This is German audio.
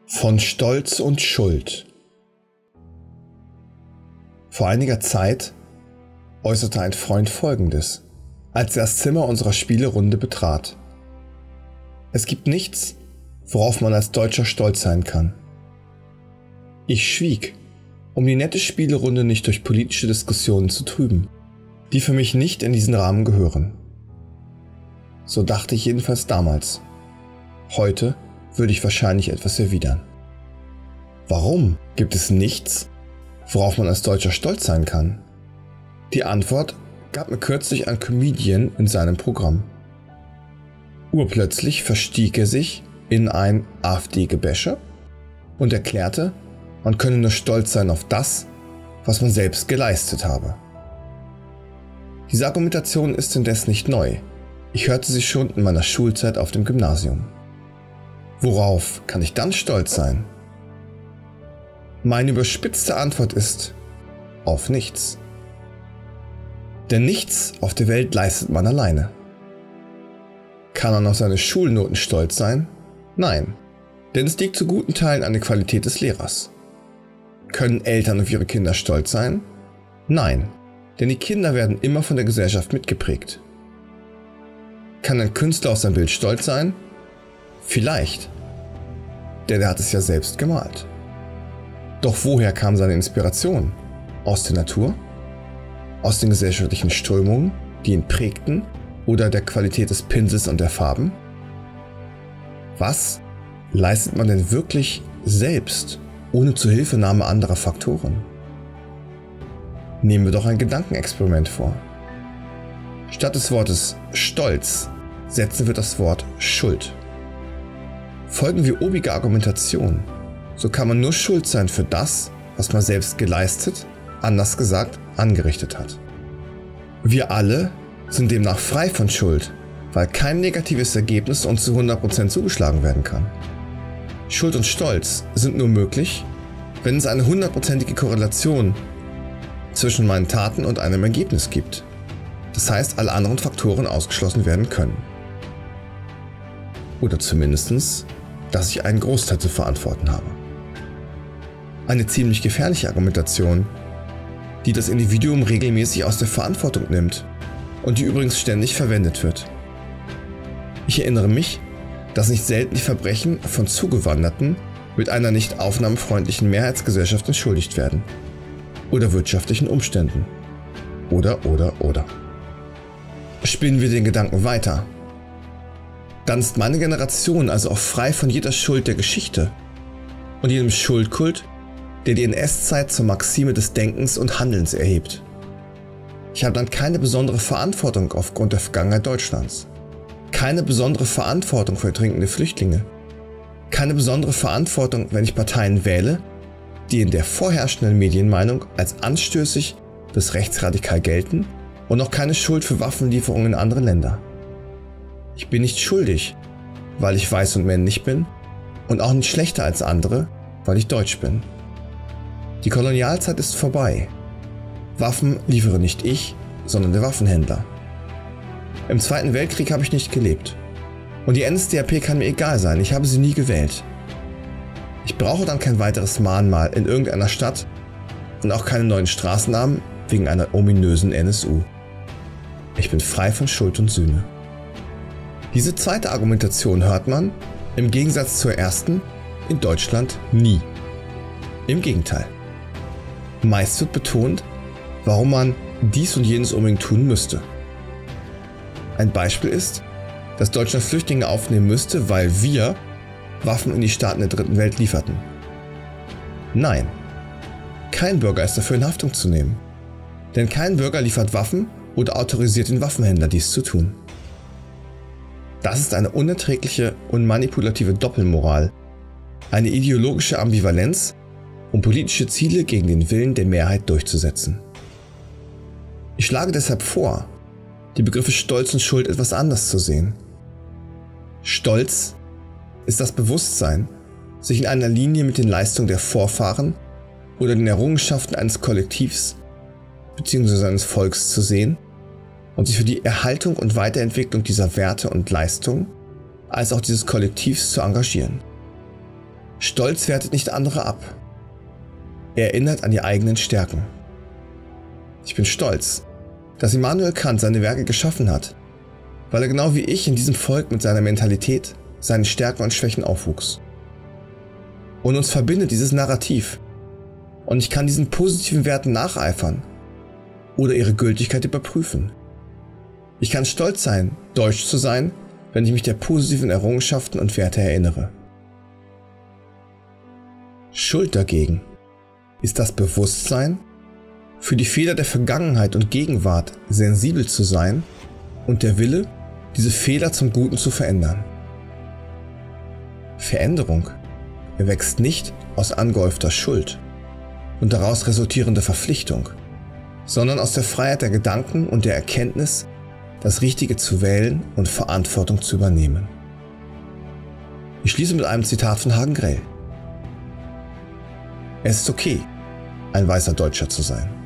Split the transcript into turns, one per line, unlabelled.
Von Stolz und Schuld. Vor einiger Zeit äußerte ein Freund Folgendes, als er das Zimmer unserer Spielerunde betrat. Es gibt nichts, worauf man als Deutscher stolz sein kann. Ich schwieg, um die nette Spielerunde nicht durch politische Diskussionen zu trüben, die für mich nicht in diesen Rahmen gehören. So dachte ich jedenfalls damals. Heute würde ich wahrscheinlich etwas erwidern. Warum gibt es nichts, worauf man als Deutscher stolz sein kann? Die Antwort gab mir kürzlich ein Comedian in seinem Programm. Urplötzlich verstieg er sich in ein AfD-Gebäsche und erklärte, man könne nur stolz sein auf das, was man selbst geleistet habe. Diese Argumentation ist indes nicht neu. Ich hörte sie schon in meiner Schulzeit auf dem Gymnasium. Worauf kann ich dann stolz sein? Meine überspitzte Antwort ist: auf nichts. Denn nichts auf der Welt leistet man alleine. Kann man auf seine Schulnoten stolz sein? Nein, denn es liegt zu guten Teilen an der Qualität des Lehrers. Können Eltern auf ihre Kinder stolz sein? Nein, denn die Kinder werden immer von der Gesellschaft mitgeprägt. Kann ein Künstler auf sein Bild stolz sein? Vielleicht, denn er hat es ja selbst gemalt. Doch woher kam seine Inspiration? Aus der Natur? Aus den gesellschaftlichen Strömungen, die ihn prägten, oder der Qualität des Pinsels und der Farben? Was leistet man denn wirklich selbst, ohne Zuhilfenahme anderer Faktoren? Nehmen wir doch ein Gedankenexperiment vor. Statt des Wortes Stolz setzen wir das Wort Schuld. Folgen wir obiger Argumentation, so kann man nur schuld sein für das, was man selbst geleistet, anders gesagt, angerichtet hat. Wir alle sind demnach frei von Schuld, weil kein negatives Ergebnis uns zu 100% zugeschlagen werden kann. Schuld und Stolz sind nur möglich, wenn es eine 100%ige Korrelation zwischen meinen Taten und einem Ergebnis gibt. Das heißt, alle anderen Faktoren ausgeschlossen werden können. Oder zumindest, dass ich einen Großteil zu verantworten habe. Eine ziemlich gefährliche Argumentation, die das Individuum regelmäßig aus der Verantwortung nimmt und die übrigens ständig verwendet wird. Ich erinnere mich, dass nicht selten die Verbrechen von Zugewanderten mit einer nicht aufnahmefreundlichen Mehrheitsgesellschaft entschuldigt werden. Oder wirtschaftlichen Umständen. Oder. Spinnen wir den Gedanken weiter. Dann ist meine Generation also auch frei von jeder Schuld der Geschichte und jedem Schuldkult, der die NS-Zeit zur Maxime des Denkens und Handelns erhebt. Ich habe dann keine besondere Verantwortung aufgrund der Vergangenheit Deutschlands. Keine besondere Verantwortung für ertrinkende Flüchtlinge. Keine besondere Verantwortung, wenn ich Parteien wähle, die in der vorherrschenden Medienmeinung als anstößig bis rechtsradikal gelten, und auch keine Schuld für Waffenlieferungen in andere Länder. Ich bin nicht schuldig, weil ich weiß und männlich bin, und auch nicht schlechter als andere, weil ich deutsch bin. Die Kolonialzeit ist vorbei. Waffen liefere nicht ich, sondern der Waffenhändler. Im Zweiten Weltkrieg habe ich nicht gelebt. Und die NSDAP kann mir egal sein, ich habe sie nie gewählt. Ich brauche dann kein weiteres Mahnmal in irgendeiner Stadt und auch keine neuen Straßennamen wegen einer ominösen NSU. Ich bin frei von Schuld und Sühne. Diese zweite Argumentation hört man, im Gegensatz zur ersten, in Deutschland nie. Im Gegenteil. Meist wird betont, warum man dies und jenes unbedingt tun müsste. Ein Beispiel ist, dass Deutschland Flüchtlinge aufnehmen müsste, weil wir Waffen in die Staaten der Dritten Welt lieferten. Nein, kein Bürger ist dafür in Haftung zu nehmen. Denn kein Bürger liefert Waffen oder autorisiert den Waffenhändler, dies zu tun. Das ist eine unerträgliche und manipulative Doppelmoral, eine ideologische Ambivalenz, um politische Ziele gegen den Willen der Mehrheit durchzusetzen. Ich schlage deshalb vor, die Begriffe Stolz und Schuld etwas anders zu sehen. Stolz ist das Bewusstsein, sich in einer Linie mit den Leistungen der Vorfahren oder den Errungenschaften eines Kollektivs bzw. eines Volks zu sehen und sich für die Erhaltung und Weiterentwicklung dieser Werte und Leistungen als auch dieses Kollektivs zu engagieren. Stolz wertet nicht andere ab. Er erinnert an die eigenen Stärken. Ich bin stolz, dass Immanuel Kant seine Werke geschaffen hat, weil er genau wie ich in diesem Volk mit seiner Mentalität, seinen Stärken und Schwächen aufwuchs. Und uns verbindet dieses Narrativ. Und ich kann diesen positiven Werten nacheifern oder ihre Gültigkeit überprüfen. Ich kann stolz sein, deutsch zu sein, wenn ich mich der positiven Errungenschaften und Werte erinnere. Schuld dagegen ist das Bewusstsein, für die Fehler der Vergangenheit und Gegenwart sensibel zu sein und der Wille, diese Fehler zum Guten zu verändern. Veränderung erwächst nicht aus angehäufter Schuld und daraus resultierender Verpflichtung, sondern aus der Freiheit der Gedanken und der Erkenntnis, das Richtige zu wählen und Verantwortung zu übernehmen. Ich schließe mit einem Zitat von Hagen Grell. Es ist okay, ein weißer Deutscher zu sein.